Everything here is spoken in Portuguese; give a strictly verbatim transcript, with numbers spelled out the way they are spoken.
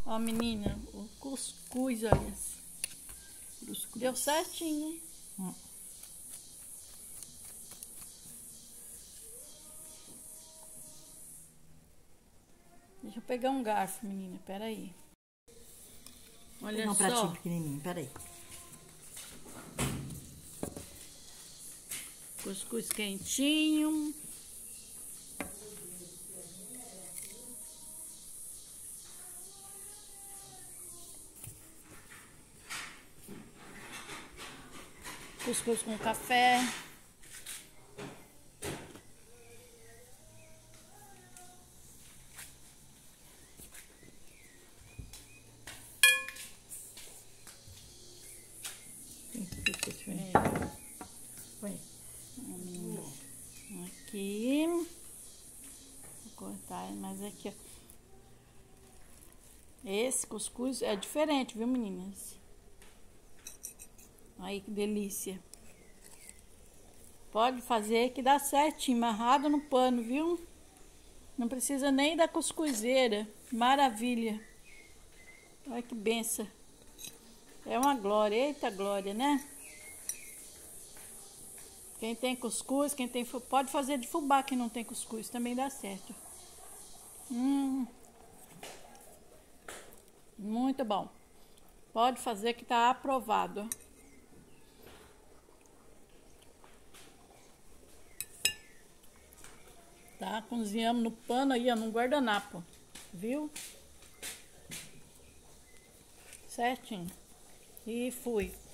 Ó, menina, o cuscuz, olha. Cuscuz. Deu certinho, hein? Hum. Deixa eu pegar um garfo, menina, peraí. Olha Pegar um só. pratinho pequenininho, peraí. Cuscuz quentinho. Cuscuz com café. É. Põe. Aqui. Vou cortar mais aqui, ó. Esse cuscuz é diferente, viu, meninas? Aí que delícia. Pode fazer que dá certinho, amarrado no pano, viu? Não precisa nem da cuscuzeira. Maravilha. Olha que benção. É uma glória. Eita glória, né? Quem tem cuscuz, quem tem... Pode fazer de fubá quem não tem cuscuz. Também dá certo. Hum. Muito bom. Pode fazer que tá aprovado. Tá? Cozinhamos no pano aí, ó, no guardanapo. Viu? Certinho. E fui.